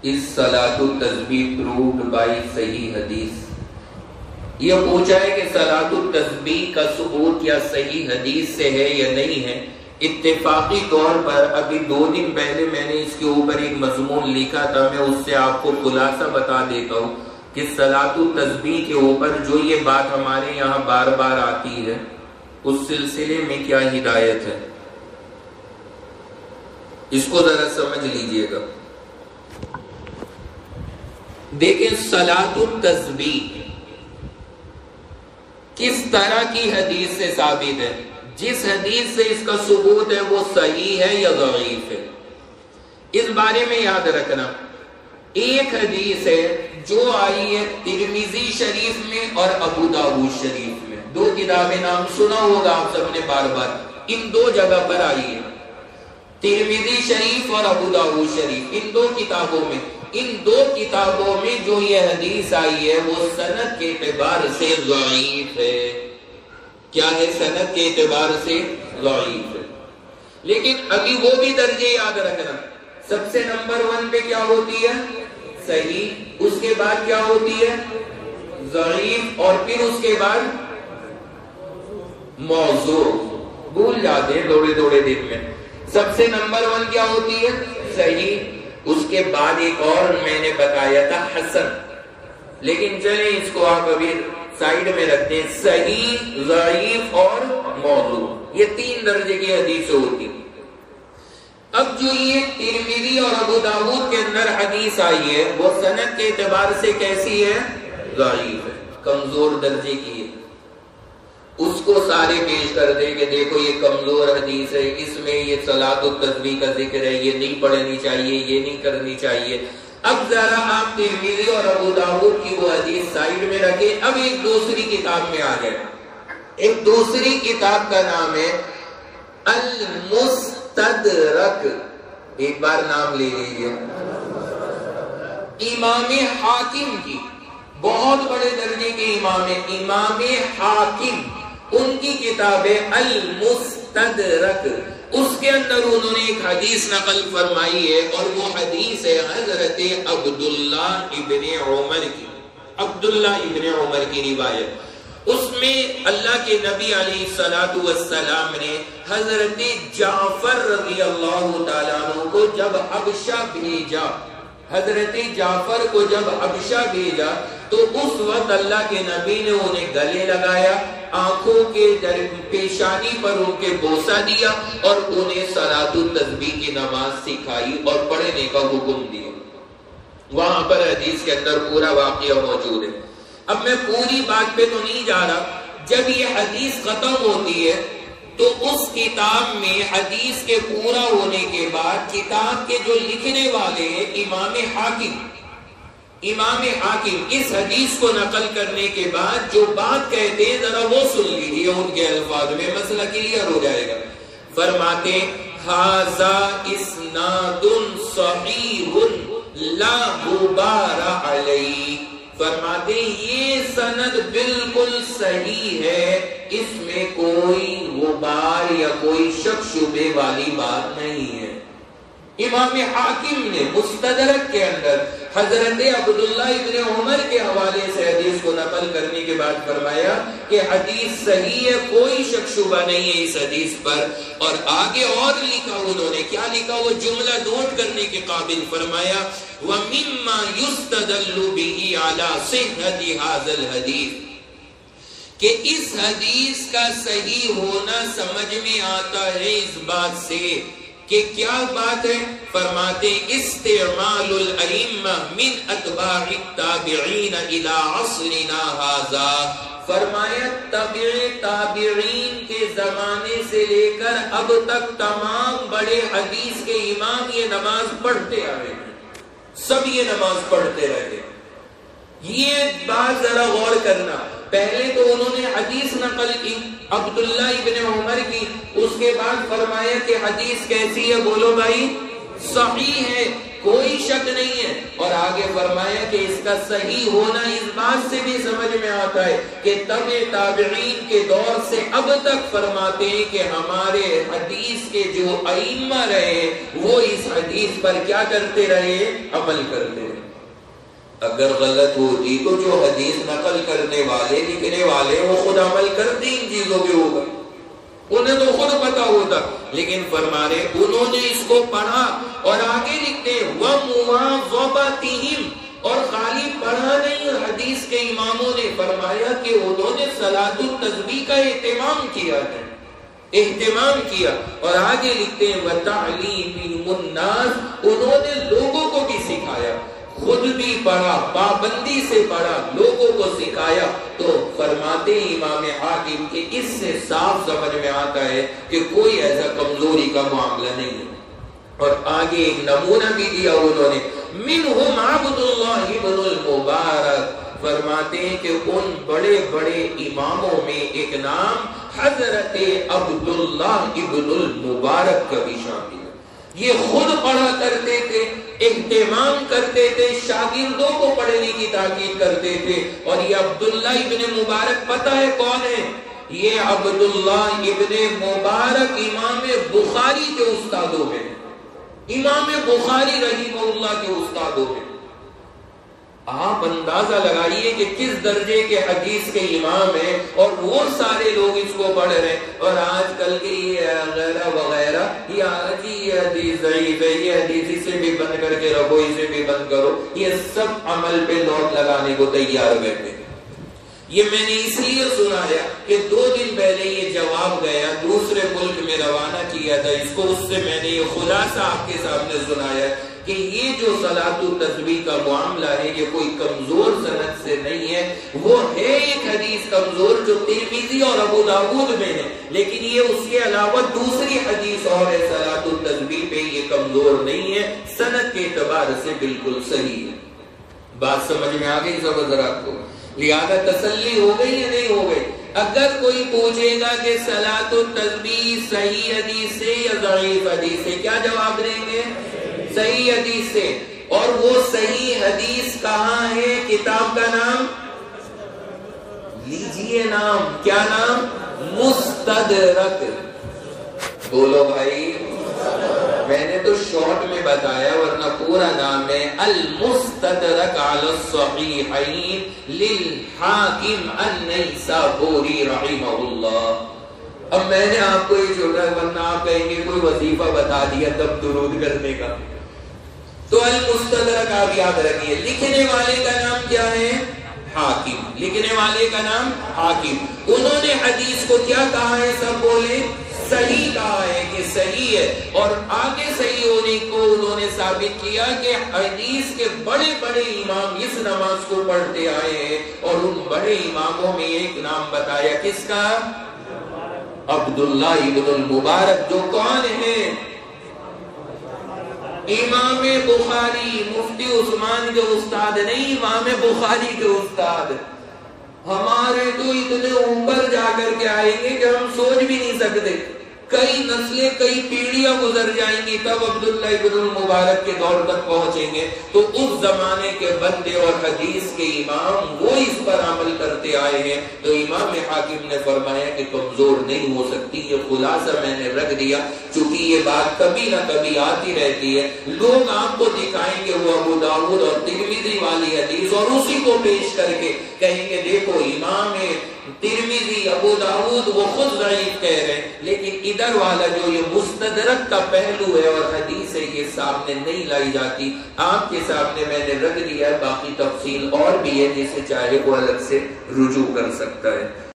is salatu tasbih proved by صحیح حدیث؟ یہ پوچھا ہے کہ صلاۃ التسبیح کا ثبوت یا صحیح حدیث سے ہے یا نہیں ہے۔ اتفاقی طور پر ابھی 2 دن پہلے میں نے اس کے اوپر ایک مضمون لکھا تھا، میں اس سے آپ کو خلاصہ بتا دیتا ہوں کہ صلاۃ التسبیح کے اوپر جو یہ بات ہمارے یہاں بار بار آتی ہے اس سلسلے میں کیا ہدایت ہے، اس کو ذرا سمجھ لیجئے گا۔ دیکھیں صلاۃ التسبیح کس طرح کی حدیث سے ثابت ہے؟ جس حدیث سے اس کا ثبوت ہے وہ صحیح ہے یا ضعیف ہے، اس بارے میں یاد رکھنا۔ ایک حدیث ہے جو آئی ہے ترمذی شریف میں اور ابو داؤد شریف میں، 2 کتابیں نام سنا ہوگا آپ سب نے بار بار، ان 2 جگہ پر آئی ہے، ترمذی شریف اور ابو داؤد شریف، ان 2 کتابوں میں۔ ان 2 کتابوں میں جو یہ حدیث آئی ہے وہ سند کے اعتبار سے ضعیف ہے۔ کیا ہے؟ سند کے اعتبار سے ضعیف ہے۔ لیکن ابھی وہ بھی درجے یاد رکھنا، سب سے نمبر 1 پہ کیا ہوتی ہے؟ صحیح، اس کے بعد کیا ہوتی ہے؟ ضعیف، اور پھر اس کے بعد موضوع۔ بھول جاتے ہیں تھوڑے دن میں۔ سب سے نمبر 1 کیا ہوتی ہے؟ صحیح، اس کے بعد ایک اور میں نے بتایا تھا حسن، لیکن چلیں اس کو آپ ابھی سائیڈ میں رکھتے ہیں۔ صحیح، ضعیف اور موضوع، یہ 3 درجے کی حدیث ہوتی۔ اب جو یہ ترمذی اور ابو داؤد کے اندر حدیث آئی ہے وہ سند کے اعتبار سے کیسی ہے؟ ضعیف ہے، کمزور درجے کی ہے۔ اس کو سارے پیش کر دیں کہ دیکھو یہ کمزور حدیث ہے، اس میں یہ صلاۃ التسبیح کا ذکر ہے، یہ نہیں پڑھنی چاہیے، یہ نہیں کرنی چاہیے۔ اب ذرا آپ ترمذی اور ابو داؤد کی وہ حدیث سائیڈ میں رکھیں، اب ایک دوسری کتاب میں آ جائے۔ ایک دوسری کتاب کا نام ہے المستدرک، ایک بار نام لے لیجیے، امام حاکم کی، بہت بڑے درجے کے امام حاکم، ان کی کتاب ہے المستدرک، اس کے اندر انہوں نے ایک حدیث نقل فرمائی ہے اور وہ حدیث ہے حضرت عبداللہ ابن عمر کی روایت۔ اس میں اللہ کے نبی علیہ السلام نے حضرت جعفر رضی اللہ تعالیٰ عنہ کو جب حبشہ بھیجا، حضرت جعفر کو جب حبشہ بھیجا تو اس وقت اللہ کے نبی نے انہیں گلے لگایا، آنکھوں کے پیشانی پر ان کے بوسہ دیا اور انہیں صلاۃ التسبیح کی نماز سکھائی اور پڑھنے کا حکم دیا۔ وہاں پر حدیث کے اندر پورا واقعہ موجود ہے۔ اب میں پوری بات پہ تو نہیں جا رہا، جب یہ حدیث ختم ہوتی ہے تو اس کتاب میں حدیث کے پورا ہونے کے بعد کتاب کے جو لکھنے والے ہیں امام حاکم اس حدیث کو نقل کرنے کے بعد جو بات کہتے ہیں ذرا وہ سن لیجیے ان کے الفاظ میں، مسئلہ کلیئر ہو جائے گا۔ فرماتے ھذا اسناد صحیح لا غبار علیہ، فرماتے یہ سند بالکل صحیح ہے، اس میں کوئی غبار یا کوئی شک شبے والی بات نہیں ہے۔ امام حاکم نے مستدرک کے اندر حضرت عبداللہ ابن عمر کے حوالے سے حدیث کو نقل کرنے کے بعد فرمایا کہ حدیث صحیح ہے، کوئی شک شبہ نہیں ہے اس حدیث پر، اور آگے اور لکھا انہوں نے، کیا لکھا وہ جملہ نوٹ کرنے کے قابل، فرمایا وَمِمَّا يُسْتَدَلُّ بِهِ عَلَى صِحَّةِ هَذَا الْحَدِيثِ، کہ اس حدیث کا صحیح ہونا سمجھ میں آتا ہے اس بات سے کہ کیا بات ہے؟ فرماتے استعمال الائمہ من اتباع التابعین الى عصرنا ھذا، فرمایا تابعین کے زمانے سے لے کر اب تک تمام بڑے حدیث کے امام یہ نماز پڑھتے آئے، سب یہ نماز پڑھتے رہے۔ یہ بات ذرا غور کرنا، پہلے تو انہوں نے حدیث نقل کی عبداللہ ابن عمر کی، اس کے بعد فرمایا کہ حدیث کیسی ہے؟ بولو بھائی، صحیح ہے، کوئی شک نہیں ہے. اور آگے فرمایا کہ اس کا صحیح ہونا اس بات سے بھی سمجھ میں آتا ہے کہ تبع تابعین کے دور سے اب تک فرماتے ہیں کہ ہمارے حدیث کے جو ائمہ رہے وہ اس حدیث پر کیا کرتے رہے؟ عمل کرتے رہے. اگر غلط ہوتی تو جو حدیث نقل کرنے والے لکھنے والے وہ خود عمل کرتے ان چیزوں کے اوپر، انہیں تو خود پتا ہوتا. لیکن فرما رہے انہوں نے اس کو پڑھا اور آگے لکھتے وَمُوَاظَبَتِهِمْ، اور خالی پڑھا نہیں، حدیث کے اماموں نے فرمایا کہ انہوں نے صلاۃ التسبیح کا اہتمام کیا ہے، اہتمام کیا. اور آگے لکھتے ہیں وَتَعْلِيمِهِمُ النَّاسِ، انہوں نے لوگوں کو بھی سکھایا، خود بھی پڑھا، پابندی سے پڑھا، لوگوں کو سکھایا. تو فرماتے امام حاکم کہ اس سے صاف سمجھ میں آتا ہے کہ کوئی ایسا کمزوری کا معاملہ نہیں ہے. اور آگے ایک نمونہ بھی دیا انہوں نے، منہم عبد اللہ ابن المبارک، فرماتے ہیں کہ ان بڑے بڑے اماموں میں ایک نام حضرت عبداللہ ابن المبارک کا بھی شامل ہے. یہ خود پڑھا کرتے تھے، اہتمام کرتے تھے، شاگردوں کو پڑھنے کی تاکید کرتے تھے. اور یہ عبداللہ ابن مبارک پتہ ہے کون ہے؟ یہ عبداللہ ابن مبارک امام بخاری کے استادوں میں، امام بخاری رحمہ اللہ کے استادوں میں. آپ اندازہ لگائیے کہ کس درجے کے حدیث کے امام ہیں اور وہ سارے لوگ اس کو پڑھ رہے ہیں. اور آج کل کے یہ غیرہ وغیرہ یہ حدیث ضعیف ہے، یہ حدیث اسے بھی بند کر کے رکھو، اسے بھی بند کرو، یہ سب عمل پہ نوٹ لگانے کو تیار بیٹھے. یہ میں نے اس لیے سنایا کہ 2 دن پہلے یہ جواب گیا، دوسرے ملک میں روانہ کیا تھا اس کو، اس سے میں نے یہ خلاصہ آپ کے سامنے سنایا کہ یہ جو صلاۃ التسبیح کا معاملہ ہے یہ کوئی کمزور سند سے نہیں ہے. وہ ہے ایک حدیث کمزور جو ترمذی اور ابو داؤد میں ہے، لیکن یہ اس کے علاوہ دوسری حدیث اور ہے صلاۃ التسبیح پہ، یہ کمزور نہیں ہے، سند کے اعتبار سے بالکل صحیح ہے. بات سمجھ میں آ گئی سب حضرات کو؟ لہذا تسلی ہو گئی یا نہیں ہو گئی؟ اگر کوئی پوچھے گا کہ صلاۃ التسبیح صحیح حدیث سے یا ضعیف حدیث سے، کیا جواب دیں گے؟ صحیح حدیث سے. اور وہ صحیح حدیث کہاں ہے؟ کتاب کا نام لیجئے، نام کیا نام؟ مستدرک. بولو بھائی، میں نے تو شارٹ میں بتایا ورنہ پورا نام ہے المستدرک علی الصحیحین للحاکم النیسابوری رحمہ اللہ. اب میں نے آپ کو یہ چھوڑا ورنہ آپ کہیں گے کوئی وظیفہ بتا دیا تب درود کرنے کا. تو المستدرک آپ یاد رکھیے. لکھنے والے کا نام کیا ہے؟ حاکم. لکھنے والے کا نام حاکم. انہوں نے حدیث کو کیا کہا ہے؟ سب بولے صحیح کہا ہے کہ صحیح ہے. اور آگے صحیح ہونے کو انہوں نے ثابت کیا کہ حدیث کے بڑے بڑے امام اس نماز کو پڑھتے آئے ہیں. اور ان بڑے اماموں میں ایک نام بتایا، کس کا؟ عبداللہ ابن المبارک، جو کون ہے؟ امام بخاری، مفتی عثمان کے استاد نہیں، امام بخاری کے استاد. ہمارے تو اتنے اوپر جا کر کے آئیں گے کہ ہم سوچ بھی نہیں سکتے. کئی نسلیں، کئی پیڑھیاں گزر جائیں گی تب عبداللہ ابن المبارک کے دور تک پہنچیں گے. تو اس زمانے کے بندے اور حدیث کے امام وہ اس پر عمل کرتے آئے ہیں. تو امام حاکم نے فرمایا کہ کمزور نہیں ہو سکتی. یہ خلاصہ میں نے رکھ دیا چونکہ یہ بات کبھی نہ کبھی آتی رہتی ہے. لوگ آپ کو دکھائیں گے وہ ابو داؤد اور ترمذی والی حدیث اور اسی کو پیش کر کے کہیں گے دیکھو امام ترمذی، ابو داؤد وہ خود ضعیف کہہ رہے ہیں، لیکن ادھر والا جو یہ مستدرک کا پہلو ہے اور حدیث ہے یہ سامنے نہیں لائی جاتی. آپ کے سامنے میں نے رکھ دیا ہے. باقی تفصیل اور بھی ہے جسے چاہے وہ الگ سے رجوع کر سکتا ہے.